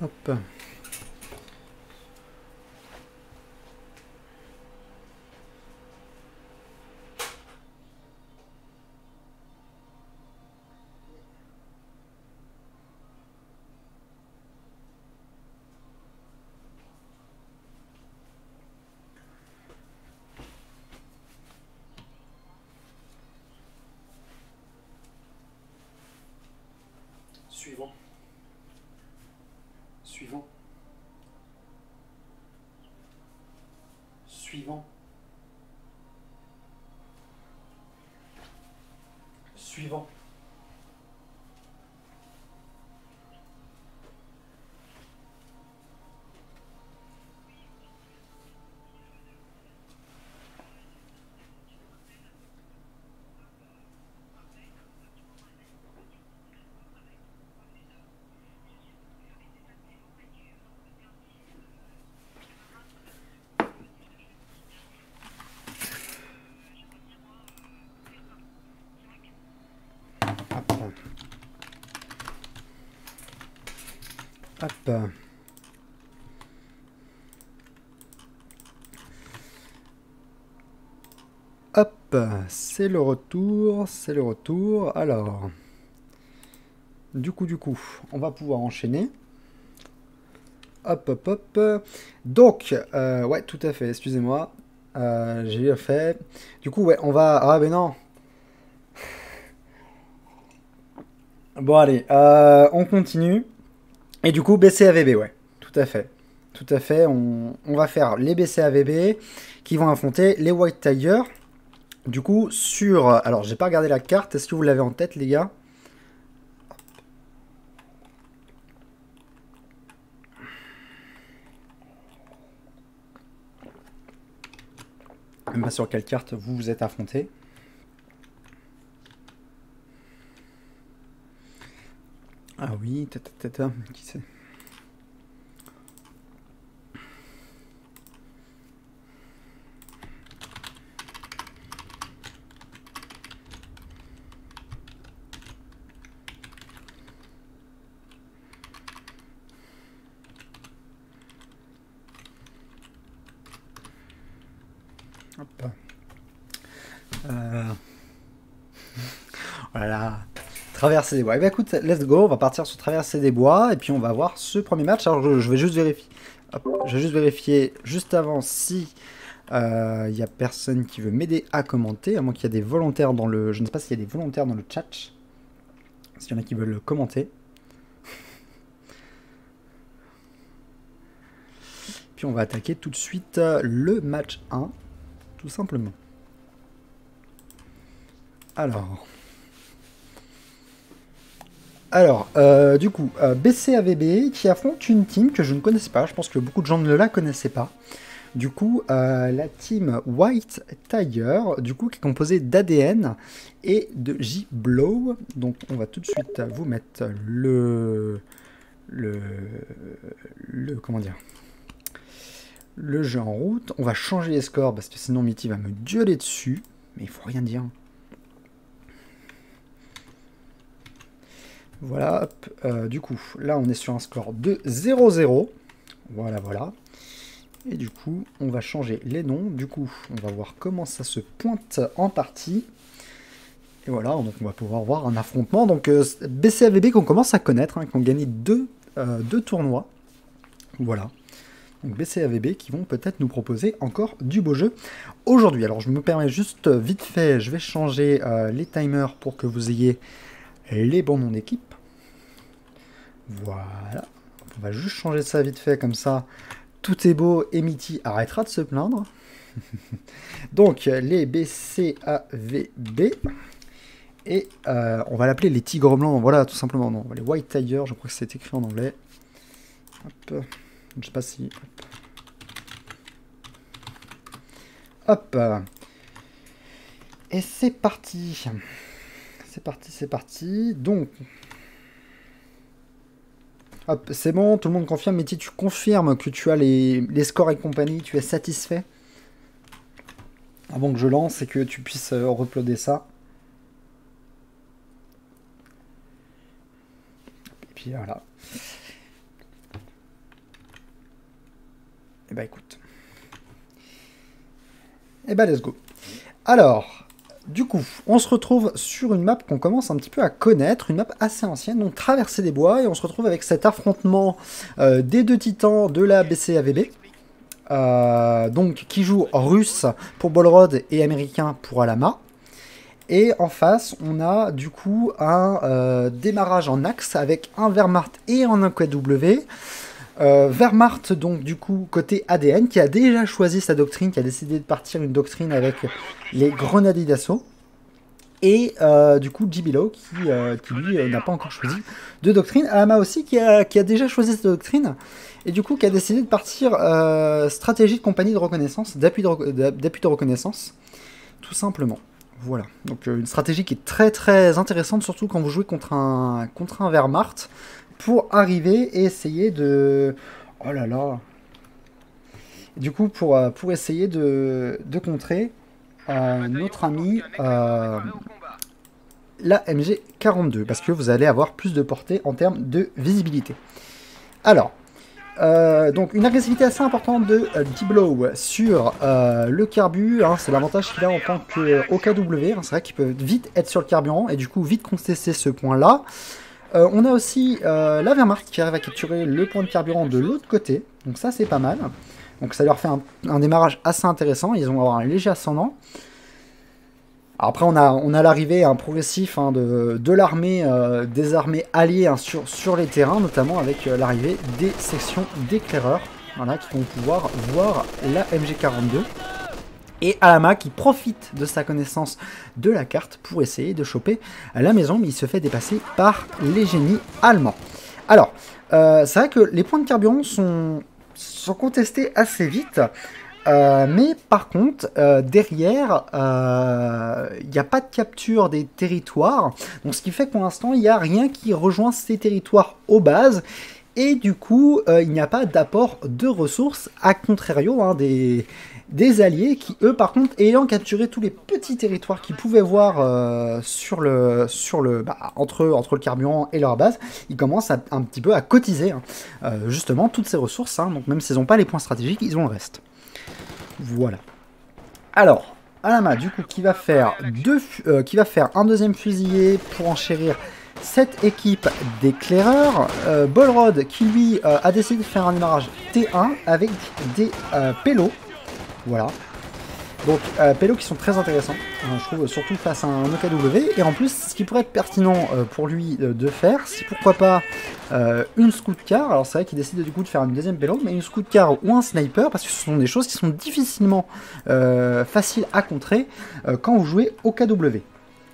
Hop. Suivant. Suivant. Suivant. Suivant. Hop. Hop. Hop, c'est le retour, c'est le retour. Alors, du coup, on va pouvoir enchaîner. Hop, hop, hop. Donc, ouais, tout à fait, excusez-moi. J'ai fait. Du coup, ouais, on va. Ah, mais non. Bon, allez, on continue. Et du coup, BCAVB, ouais, tout à fait. Tout à fait, on va faire les BCAVB qui vont affronter les White Tigers. Du coup, sur... Alors, j'ai pas regardé la carte. Est-ce que vous l'avez en tête, les gars? Même pas sur quelle carte vous vous êtes affronté. Ah oui, qui c'est? Hop. Voilà. Traverser des bois. Eh bien, écoute, let's go. On va partir sur traverser des bois. Et puis, on va voir ce premier match. Alors, je vais juste vérifier. Hop, je vais juste vérifier juste avant si il y a personne qui veut m'aider à commenter. À moins qu'il y ait des volontaires dans le... Je ne sais pas s'il y a des volontaires dans le chat. S'il y en a qui veulent le commenter. Puis, on va attaquer tout de suite le match 1. Tout simplement. Du coup, BCAVB qui affronte une team que je ne connaissais pas. Je pense que beaucoup de gens ne la connaissaient pas. Du coup, la team White Tiger, du coup, qui est composée d'ADN et de J-Blow. Donc, on va tout de suite vous mettre comment dire, le jeu en route. On va changer les scores parce que sinon Mitty va me gueuler dessus. Mais il faut rien dire. Voilà, hop, du coup, là on est sur un score de 0-0. Voilà, voilà. Et du coup, on va changer les noms. Du coup, on va voir comment ça se pointe en partie. Et voilà, donc on va pouvoir voir un affrontement. Donc BCAVB qu'on commence à connaître, hein, qui ont gagné deux tournois. Voilà. Donc BCAVB qui vont peut-être nous proposer encore du beau jeu aujourd'hui. Alors je me permets juste vite fait, je vais changer les timers pour que vous ayez les bons noms d'équipe. Voilà. On va juste changer ça vite fait, comme ça, tout est beau et Mitty arrêtera de se plaindre. Donc, les BCAVB. Et on va l'appeler les tigres blancs, voilà, tout simplement. Non, les White Tigers, je crois que c'est écrit en anglais. Hop. Je sais pas si... Hop. Et c'est parti. C'est parti, c'est parti. Donc... Hop, c'est bon, tout le monde confirme. Mitty, tu confirmes que tu as les scores et compagnie, tu es satisfait avant que je lance et que tu puisses uploader ça. Et puis voilà. Et bah écoute. Et bah let's go. Alors, du coup, on se retrouve sur une map qu'on commence un petit peu à connaître, une map assez ancienne, donc traverser des bois, et on se retrouve avec cet affrontement des deux titans de la BCAVB. Donc qui joue russe pour Bolrod et américain pour Alama. Et en face, on a du coup un démarrage en axe avec un Wehrmacht et un OKW. Wehrmacht, donc du coup, côté ADN, qui a déjà choisi sa doctrine, qui a décidé de partir une doctrine avec les grenadiers d'assaut. Et du coup, Jibilo, qui lui n'a pas encore choisi de doctrine. Alama aussi, qui a déjà choisi sa doctrine. Et du coup, qui a décidé de partir stratégie de compagnie de reconnaissance, d'appui de reconnaissance, tout simplement. Voilà, donc une stratégie qui est très très intéressante, surtout quand vous jouez contre un Wehrmacht, pour arriver et essayer de... Oh là là. Du coup, pour essayer de contrer notre ami la MG42, parce que vous allez avoir plus de portée en termes de visibilité. Alors, donc une agressivité assez importante de Jibilo sur le carbu, hein, c'est l'avantage qu'il a en tant que OKW, hein, c'est vrai qu'il peut vite être sur le carburant et du coup vite contester ce point là. On a aussi la Wehrmacht qui arrive à capturer le point de carburant de l'autre côté, donc ça c'est pas mal, donc ça leur fait un démarrage assez intéressant, ils vont avoir un léger ascendant. Après, on a l'arrivée progressif de l'armée, des armées alliées sur les terrains, notamment avec l'arrivée des sections d'éclaireurs, voilà, qui vont pouvoir voir la MG42. Et Alama qui profite de sa connaissance de la carte pour essayer de choper la maison, mais il se fait dépasser par les génies allemands. Alors, c'est vrai que les points de carburant sont contestés assez vite. Mais par contre, derrière, il n'y a pas de capture des territoires, donc ce qui fait que pour l'instant, il n'y a rien qui rejoint ces territoires aux bases, et du coup, il n'y a pas d'apport de ressources, à contrario des alliés qui, eux, par contre, ayant capturé tous les petits territoires qu'ils pouvaient voir entre le carburant et leur base, ils commencent un petit peu à cotiser justement toutes ces ressources, hein, donc même s'ils n'ont pas les points stratégiques, ils ont le reste. Voilà. Alors, Alama, du coup, qui va faire un deuxième fusilier pour enchérir cette équipe d'éclaireurs. Bolrod, qui lui a décidé de faire un démarrage T1 avec des pélos. Voilà. Donc, pélos qui sont très intéressants, je trouve, surtout face à un OKW. Et en plus, ce qui pourrait être pertinent pour lui de faire, c'est pourquoi pas une scout car. Alors, c'est vrai qu'il décide du coup de faire une deuxième pélo, mais une scout car ou un sniper, parce que ce sont des choses qui sont difficilement faciles à contrer quand vous jouez OKW.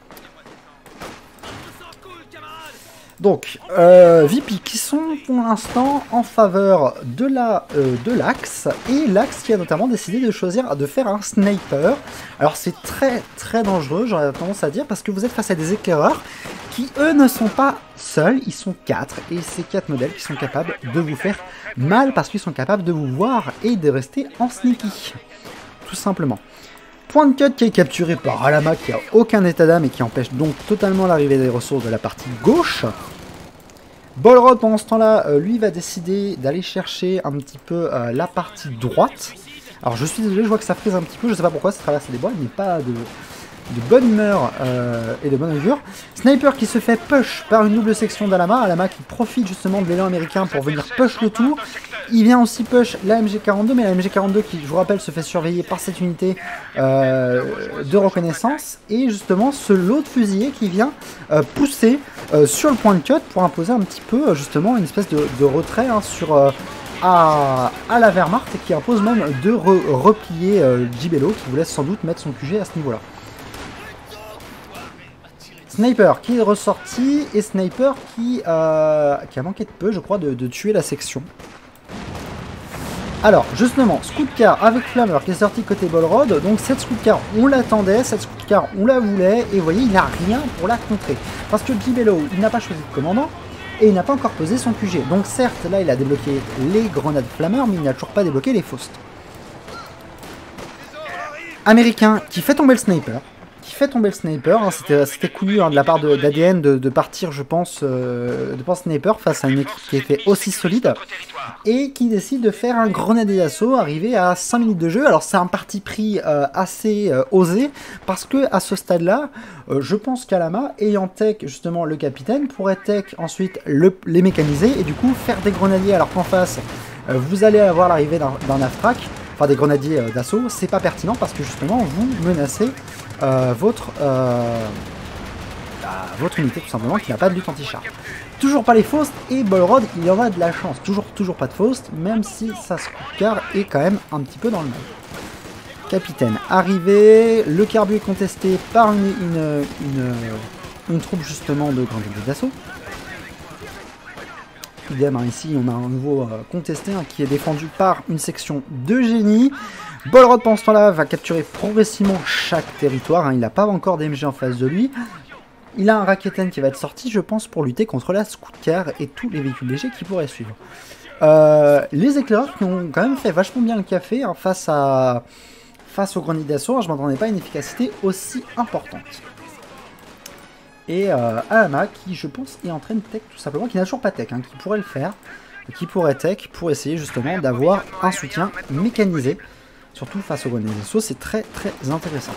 Donc, VP qui sont pour l'instant en faveur de l'Axe, et l'Axe qui a notamment décidé de choisir de faire un sniper. Alors c'est très très dangereux, j'aurais tendance à dire, parce que vous êtes face à des éclaireurs qui eux ne sont pas seuls, ils sont 4, et ces 4 modèles qui sont capables de vous faire mal, parce qu'ils sont capables de vous voir et de rester en sneaky, tout simplement. Point de cut qui est capturé par Alama qui a aucun état d'âme et qui empêche donc totalement l'arrivée des ressources de la partie gauche. Bolrod pendant ce temps-là, lui va décider d'aller chercher un petit peu la partie droite. Alors je suis désolé, je vois que ça frise un petit peu, je sais pas pourquoi, ça traverse des bois, il n'est pas de bonne humeur et de bonne augure. Sniper qui se fait push par une double section d'Alama, Alama qui profite justement de l'élan américain pour venir push le tout. Il vient aussi push la MG42, mais la MG42 qui, je vous rappelle, se fait surveiller par cette unité de reconnaissance. Et justement, ce lot de fusiliers qui vient pousser sur le point de cut pour imposer un petit peu justement une espèce de retrait à la Wehrmacht, et qui impose même de replier Jibilo, qui vous laisse sans doute mettre son QG à ce niveau-là. Sniper qui est ressorti, et Sniper qui a manqué de peu, je crois, de tuer la section. Alors, justement, Scout Car avec Flammer qui est sorti côté Bolrod. Donc cette Scout Car, on l'attendait, cette Scout Car, on la voulait, et vous voyez, il n'a rien pour la contrer. Parce que Jibilo, il n'a pas choisi de commandant, et il n'a pas encore posé son QG. Donc certes, là, il a débloqué les grenades Flammer, mais il n'a toujours pas débloqué les Faust. Américain qui fait tomber le sniper, qui fait tomber le sniper. Hein. C'était coulu hein, de la part d'ADN de partir, je pense, sniper face à une équipe qui était aussi solide. Et qui décide de faire un grenadier d'assaut arrivé à 5 minutes de jeu. Alors c'est un parti pris assez osé, parce que à ce stade-là, je pense qu'Alama, ayant tech justement le capitaine, pourrait tech ensuite les mécaniser, et du coup faire des grenadiers, alors qu'en face, vous allez avoir l'arrivée d'un AFTRAC, enfin des grenadiers d'assaut, c'est pas pertinent, parce que justement vous menacez votre unité tout simplement qui n'a pas de lutte anti-char. Toujours pas les Faust, et Bolrod il y en a de la chance, toujours pas de Faust, même si sa Scoutcar est quand même un petit peu dans le mal. Capitaine arrivé, le carbu est contesté par une troupe justement de grenadiers d'assaut. Idem, hein, ici on a un nouveau contesté hein, qui est défendu par une section de génie. Bolrod pendant ce temps-là va capturer progressivement chaque territoire, hein, il n'a pas encore d'MG en face de lui. Il a un Raketen qui va être sorti, je pense, pour lutter contre la Scoutcar et tous les véhicules légers qui pourraient suivre. Les éclaireurs qui ont quand même fait vachement bien le café hein, face au grenadier d'assaut, hein, je ne m'attendais pas à une efficacité aussi importante. Et Alama qui, je pense, est en train de tech tout simplement, qui n'a toujours pas tech, hein, qui pourrait le faire, qui pourrait tech pour essayer justement d'avoir un soutien mécanisé, surtout face au grenadier d'assaut, c'est très intéressant.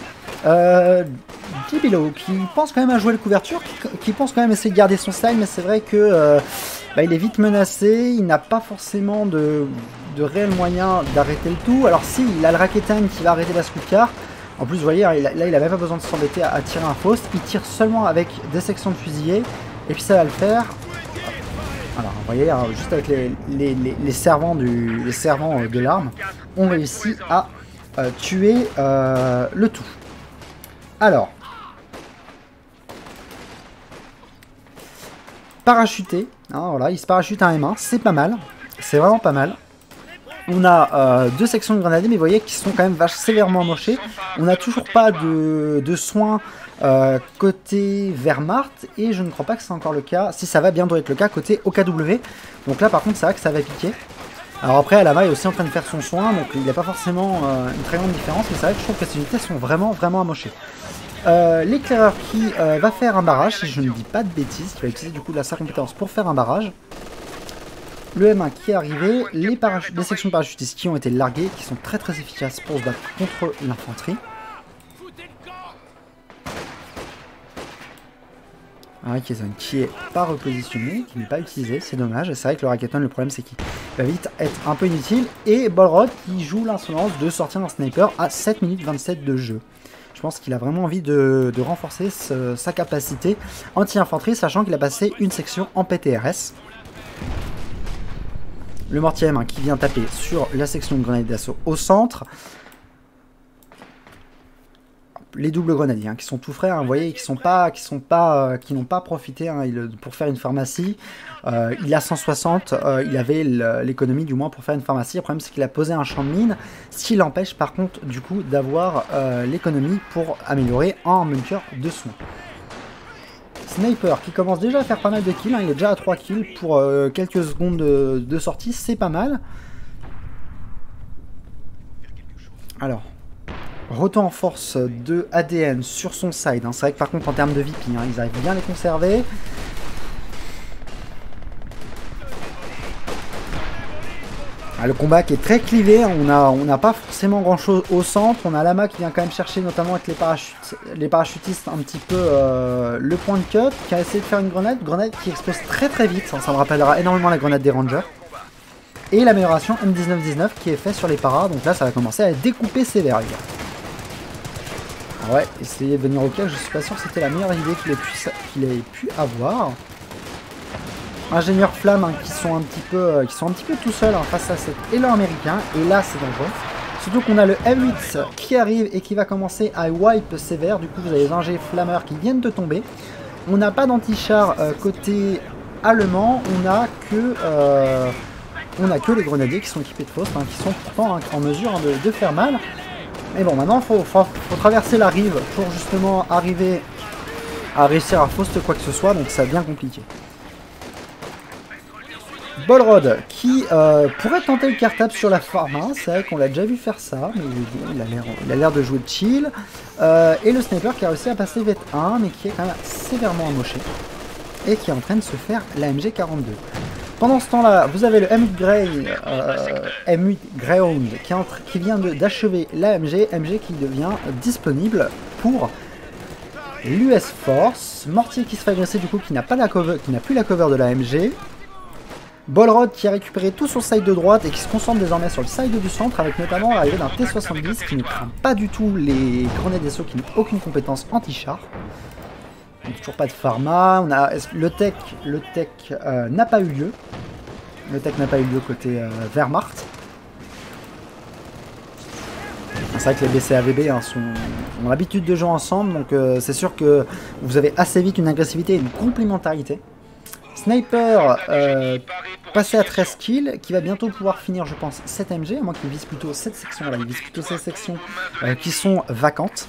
Dibilo qui pense quand même à jouer le couverture, qui pense quand même essayer de garder son style, mais c'est vrai que il est vite menacé, il n'a pas forcément de réels moyens d'arrêter le tout. Alors si, il a le Raketen qui va arrêter la Scoutcar. En plus, vous voyez, là il a même pas besoin de s'embêter à tirer un Faust, il tire seulement avec des sections de fusillés, et puis ça va le faire. Alors, vous voyez, hein, juste avec les servants de l'arme, on réussit à tuer le tout. Alors, parachuté, hein, voilà, il se parachute un M1, c'est pas mal, c'est vraiment pas mal. On a deux sections de grenadiers, mais vous voyez qu'ils sont quand même sévèrement amochés. On n'a toujours pas de soins côté Wehrmacht, et je ne crois pas que c'est encore le cas, si ça va bientôt être le cas côté OKW. Donc là par contre c'est vrai que ça va piquer. Alors après Alama est aussi en train de faire son soin, donc il n'y a pas forcément une très grande différence, mais c'est vrai que je trouve que ces unités sont vraiment amochées. L'éclaireur qui va faire un barrage, si je ne dis pas de bêtises, qui va utiliser du coup sa compétence pour faire un barrage. Le M1 qui est arrivé, les sections de parachutistes qui ont été larguées, qui sont très efficaces pour se battre contre l'infanterie. Qui est pas repositionné, qui n'est pas utilisé, c'est dommage. C'est vrai que le Raketen, le problème c'est qu'il va vite être un peu inutile. Et Bolrod qui joue l'insolence de sortir un sniper à 7 minutes 27 de jeu. Je pense qu'il a vraiment envie de renforcer sa capacité anti-infanterie, sachant qu'il a passé une section en PTRS. Le mortier M1 qui vient taper sur la section de grenadiers d'assaut au centre. Les doubles grenadiers hein, qui sont tout frais, hein, vous voyez, qui n'ont pas profité hein, pour faire une pharmacie. Il a 160, il avait l'économie du moins pour faire une pharmacie. Le problème c'est qu'il a posé un champ de mine, ce qui l'empêche par contre du coup d'avoir l'économie pour améliorer un bunker de soins. Sniper qui commence déjà à faire pas mal de kills, hein, il est déjà à 3 kills pour quelques secondes de sortie, c'est pas mal. Alors, retour en force de ADN sur son side, hein. C'est vrai que par contre en termes de VP, hein, ils arrivent bien à les conserver. Ah, le combat qui est très clivé, hein. On n'a pas forcément grand chose au centre, on a Lama qui vient quand même chercher notamment avec les parachutistes un petit peu le point de cut, qui a essayé de faire une grenade qui explose très vite, hein. Ça me rappellera énormément la grenade des Rangers. Et l'amélioration M1919 qui est faite sur les paras, donc là ça va commencer à découper sévère les gars. Ouais, essayer de venir au cas, je suis pas sûr que c'était la meilleure idée qu'il ait pu avoir. Ingénieurs flammes hein, qui sont un petit peu tout seuls hein, face à cet élan américain, et là c'est dangereux. Surtout qu'on a le M8 qui arrive et qui va commencer à wipe sévère, du coup vous avez les ingés flammeurs qui viennent de tomber. On n'a pas d'anti-char côté allemand, on a que les grenadiers qui sont équipés de Faust, hein, qui sont pourtant hein, en mesure hein, de faire mal. Mais bon, maintenant il faut traverser la rive pour justement arriver à réussir à Faust quoi que ce soit, donc ça devient compliqué. Bolrod qui pourrait tenter le cartable sur la pharma, c'est vrai qu'on l'a déjà vu faire ça, mais bon, il a l'air de jouer chill. Et le sniper qui a réussi à passer V1, mais qui est quand même sévèrement amoché, et qui est en train de se faire la MG42. Pendant ce temps-là, vous avez le M8 Greyhound qui vient d'achever la MG qui devient disponible pour l'US Force. Mortier qui se fait agresser du coup, qui n'a plus la cover de la MG. Bolrod qui a récupéré tout sur le side de droite et qui se concentre désormais sur le side du centre, avec notamment l'arrivée d'un T70 qui ne craint pas du tout les grenades d'assaut, qui n'a aucune compétence anti-char. Toujours pas de pharma. Le tech n'a pas eu lieu. Le tech n'a pas eu lieu côté Wehrmacht. C'est vrai que les BCAVB ont l'habitude de jouer ensemble, donc c'est sûr que vous avez assez vite une agressivité et une complémentarité. Sniper passé à 13 kills, qui va bientôt pouvoir finir, je pense, cette MG, à moins qu'il vise plutôt cette section. Voilà, il vise plutôt ces sections qui sont vacantes.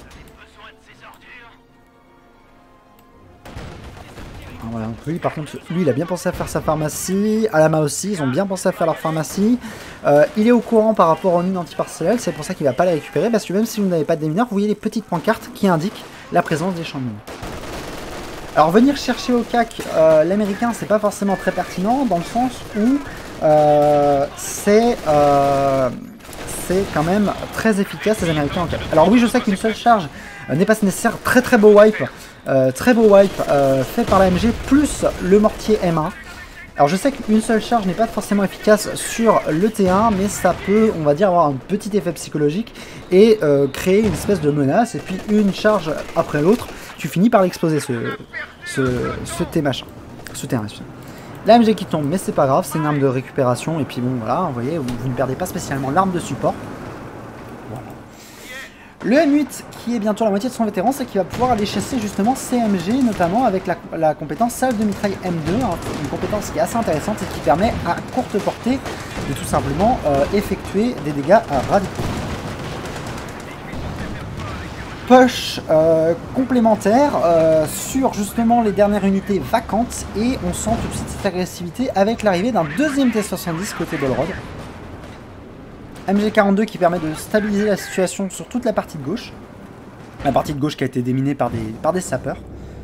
Voilà, donc lui, par contre, lui, il a bien pensé à faire sa pharmacie. Alama aussi, ils ont bien pensé à faire leur pharmacie. Il est au courant par rapport aux mines antiparcellales, c'est pour ça qu'il va pas les récupérer, parce que même si vous n'avez pas de démineurs, vous voyez les petites pancartes qui indiquent la présence des champs de mines. Alors venir chercher au CAC l'américain, c'est pas forcément très pertinent, dans le sens où c'est quand même très efficace les américains en CAC. Alors oui, je sais qu'une seule charge n'est pas nécessaire. Très beau wipe fait par la MG, plus le mortier M1. Alors je sais qu'une seule charge n'est pas forcément efficace sur le T1, mais ça peut, on va dire, avoir un petit effet psychologique et créer une espèce de menace, et puis une charge après l'autre, tu finis par l'exploser ce T machin, ce T1. La MG qui tombe, mais c'est pas grave, c'est une arme de récupération, et puis bon voilà, vous voyez, vous ne perdez pas spécialement l'arme de support. Voilà. Le M8 qui est bientôt la moitié de son vétéran, c'est qu'il va pouvoir aller chasser justement CMG, notamment avec la compétence salve de mitraille M2, hein, une compétence qui est assez intéressante et qui permet à courte portée de tout simplement effectuer des dégâts radicaux. Push complémentaire sur justement les dernières unités vacantes, et on sent tout de suite cette agressivité avec l'arrivée d'un deuxième T70 côté Bolrod. MG42 qui permet de stabiliser la situation sur toute la partie de gauche. La partie de gauche qui a été déminée par des sapeurs.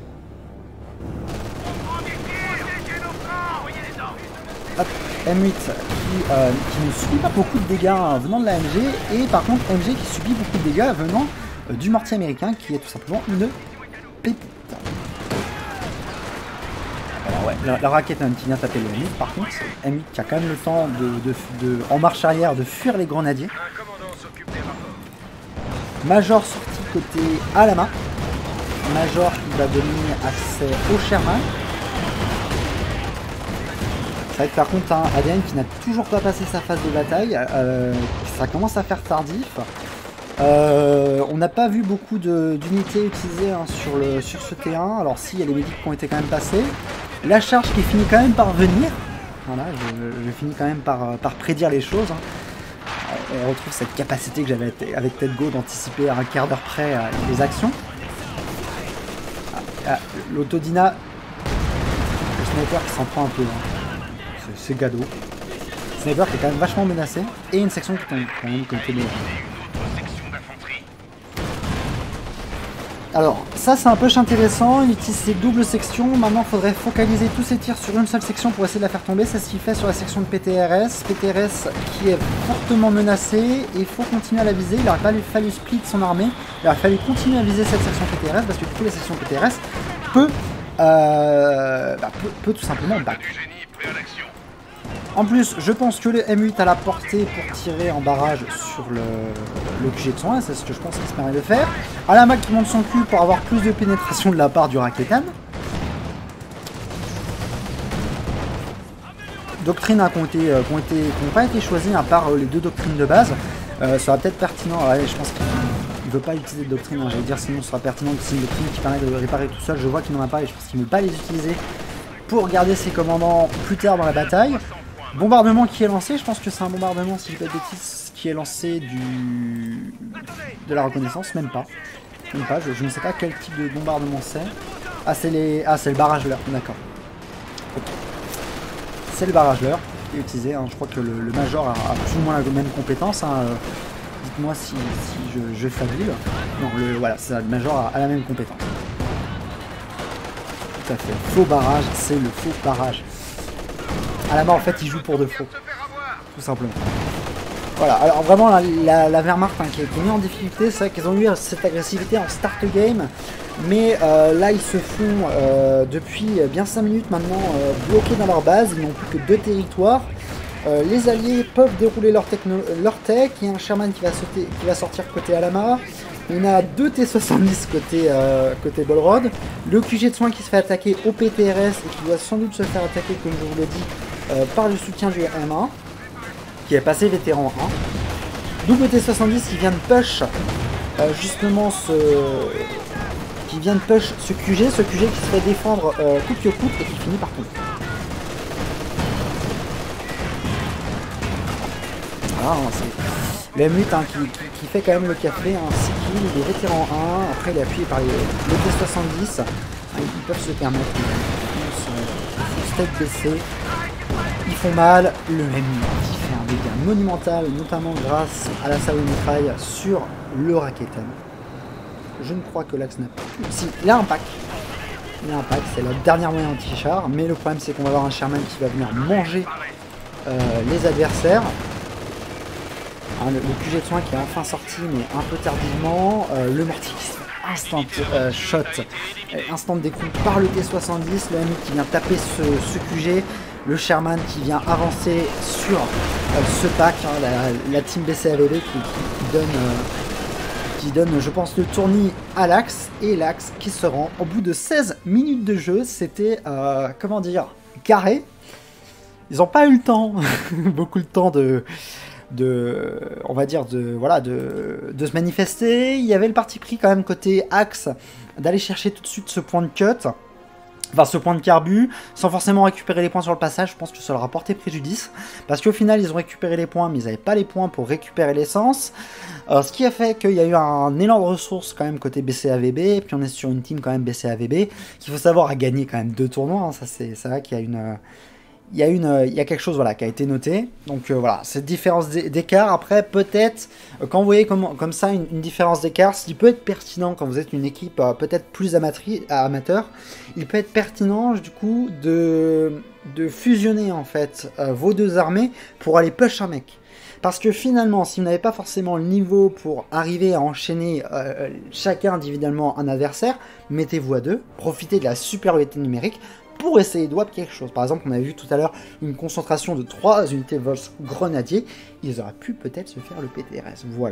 Hop, M8 qui ne subit pas beaucoup de dégâts venant de la MG, et par contre MG qui subit beaucoup de dégâts venant du mortier américain, qui est tout simplement une pépite. Alors ouais, la raquette qui vient taper le M8, par contre, M8 qui a quand même le temps en marche arrière de fuir les grenadiers. Major sorti côté Alama. Major qui va donner accès au Sherman. C'est vrai que par contre, hein, ADN qui n'a toujours pas passé sa phase de bataille, ça commence à faire tardif. On n'a pas vu beaucoup d'unités utilisées hein, sur ce T1. Alors si, il y a les médics qui ont été quand même passés. La charge qui finit quand même par venir. Voilà, je finis quand même par prédire les choses. Hein. On retrouve cette capacité que j'avais avec TEDGO d'anticiper à un quart d'heure près les actions. L'autodina, le sniper qui s'en prend un peu. Hein. C'est Gado. Sniper qui est quand même vachement menacé. Et une section qui tombe quand même comme témoin. Alors, ça c'est un push intéressant, il utilise ses doubles sections. Maintenant il faudrait focaliser tous ses tirs sur une seule section pour essayer de la faire tomber. C'est ce qu'il fait sur la section de PTRS. PTRS qui est fortement menacée, et il faut continuer à la viser. Il n'aurait pas fallu split son armée, il aurait fallu continuer à viser cette section PTRS, parce que du coup la section PTRS peut tout simplement battre. En plus, je pense que le M8 a la portée pour tirer en barrage sur le QG de son 1, c'est ce que je pense qu'il se permet de faire. Alama qui monte son cul pour avoir plus de pénétration de la part du Raketan. Doctrines hein, qui n'ont pas été choisies à part les deux doctrines de base. Ça sera peut-être pertinent, ouais, je pense qu'il ne veut pas utiliser de doctrine, hein, j'allais dire sinon ce sera pertinent d'utiliser une doctrine qui permet de réparer tout seul. Je vois qu'il n'en a pas et je pense qu'il ne veut pas les utiliser pour garder ses commandants plus tard dans la bataille. Bombardement qui est lancé, je pense que c'est un bombardement, si je dis pas de bêtises, qui est lancé de la reconnaissance, même pas. Même pas, je ne sais pas quel type de bombardement c'est. Ah, c'est le barrage leur, d'accord. Okay. C'est le barrage leur. est utilisé. Hein. Je crois que le Major a plus ou moins la même compétence. Hein. Dites-moi si je fabule. Non, voilà, ça, le Major a la même compétence. Tout à fait. Faux barrage, c'est le faux barrage. À la mort, en fait, il joue pour de faux. Tout simplement. Voilà, alors vraiment, la Wehrmacht hein, qui est mise en difficulté, c'est vrai qu'ils ont eu cette agressivité en start game. Mais là, ils se font, depuis bien 5 minutes maintenant, bloqués dans leur base. Ils n'ont plus que 2 territoires. Les alliés peuvent dérouler leur tech. Il y a un Sherman qui va sortir côté Alama. On a 2 T70 côté Bolrod. Le QG de soins qui se fait attaquer au PTRS et qui doit sans doute se faire attaquer, comme je vous l'ai dit, par le soutien du M1, qui est passé vétéran 1. Double T70 qui vient de push justement ce QG qui se fait défendre coûte que coûte et qui finit par tomber. Voilà, hein, c'est le M8 hein, qui fait quand même le café, hein, 6 kills, il est vétéran 1, après il est appuyé par le T70, ils peuvent se permettre, ils sont step baissé, ils font mal, le M8 qui fait un dégât monumental, notamment grâce à la salve de mitraille sur le Raketen. Je ne crois que l'Axe n'a pas... Si, il a un pack. Il a un pack, c'est la dernière moyen anti-char, mais le problème c'est qu'on va avoir un Sherman qui va venir manger les adversaires. Hein, le QG de soin qui est enfin sorti, mais un peu tardivement. Le mortier qui se fait instant shot, instant découpe par le T70, le ami qui vient taper ce QG, le Sherman qui vient avancer sur ce pack, hein, la team BCAVB qui donne, je pense, le tournis à l'Axe, et l'Axe qui se rend au bout de 16 minutes de jeu. C'était, comment dire, carré. Ils n'ont pas eu le temps, beaucoup de temps on va dire, de se manifester. Il y avait le parti pris quand même côté Axe d'aller chercher tout de suite ce point de cut, enfin ce point de carbu, sans forcément récupérer les points sur le passage. Je pense que ça leur a porté préjudice, parce qu'au final ils ont récupéré les points, mais ils n'avaient pas les points pour récupérer l'essence. Ce qui a fait qu'il y a eu un élan de ressources quand même côté BCAVB, et puis on est sur une team quand même BCAVB, qu'il faut savoir a gagné quand même 2 tournois, hein. Ça c'est vrai qu'il y a il y a quelque chose voilà, qui a été noté. Donc voilà, cette différence d'écart, après peut-être, quand vous voyez comme ça une différence d'écart, ce qui peut être pertinent quand vous êtes une équipe peut-être plus amateur, il peut être pertinent du coup de fusionner en fait vos 2 armées pour aller push un mec. Parce que finalement, si vous n'avez pas forcément le niveau pour arriver à enchaîner chacun individuellement un adversaire, mettez-vous à 2, profitez de la supériorité numérique pour essayer de wap quelque chose. Par exemple, on avait vu tout à l'heure une concentration de 3 unités Vols grenadiers. Ils auraient pu peut-être se faire le PTRS. Voilà.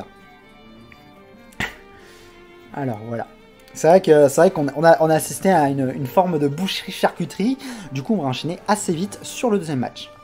Alors, voilà. C'est vrai qu'on a assisté à une forme de boucherie-charcuterie. Du coup, on va enchaîner assez vite sur le deuxième match.